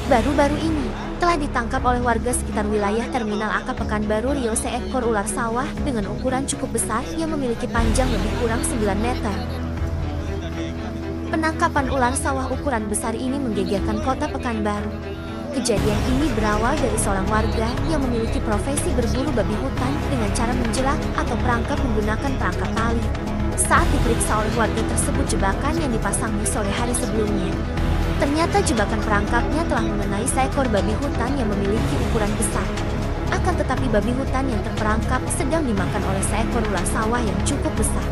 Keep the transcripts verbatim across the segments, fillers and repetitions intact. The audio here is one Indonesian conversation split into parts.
Baru-baru ini, telah ditangkap oleh warga sekitar wilayah Terminal A K Pekanbaru Riau seekor ular sawah dengan ukuran cukup besar yang memiliki panjang lebih kurang sembilan meter. Penangkapan ular sawah ukuran besar ini menggegerkan kota Pekanbaru. Kejadian ini berawal dari seorang warga yang memiliki profesi berburu babi hutan dengan cara menjelak atau perangkap menggunakan perangkap tali. Saat diperiksa oleh warga tersebut jebakan yang dipasangnya sore hari sebelumnya, ternyata jebakan perangkapnya telah mengenai seekor babi hutan yang memiliki ukuran besar. Akan tetapi babi hutan yang terperangkap sedang dimakan oleh seekor ular sawah yang cukup besar.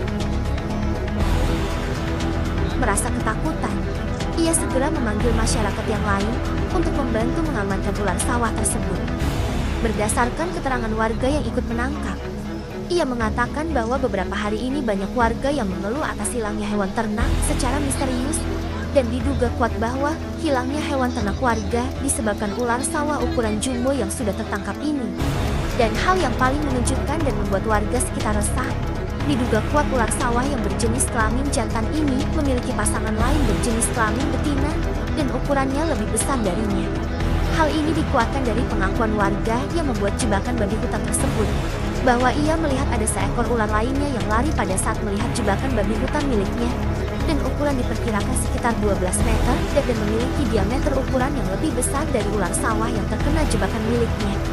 Merasa ketakutan, ia segera memanggil masyarakat yang lain untuk membantu mengamankan ular sawah tersebut. Berdasarkan keterangan warga yang ikut menangkap, ia mengatakan bahwa beberapa hari ini banyak warga yang mengeluh atas hilangnya hewan ternak secara misterius, dan diduga kuat bahwa hilangnya hewan ternak warga disebabkan ular sawah ukuran jumbo yang sudah tertangkap ini. Dan hal yang paling mengejutkan dan membuat warga sekitar resah, diduga kuat ular sawah yang berjenis kelamin jantan ini memiliki pasangan lain berjenis kelamin betina dan ukurannya lebih besar darinya. Hal ini dikuatkan dari pengakuan warga yang membuat jebakan babi hutan tersebut, bahwa ia melihat ada seekor ular lainnya yang lari pada saat melihat jebakan babi hutan miliknya, dan ukuran diperkirakan sekitar dua belas meter dan memiliki diameter ukuran yang lebih besar dari ular sawah yang terkena jebakan miliknya.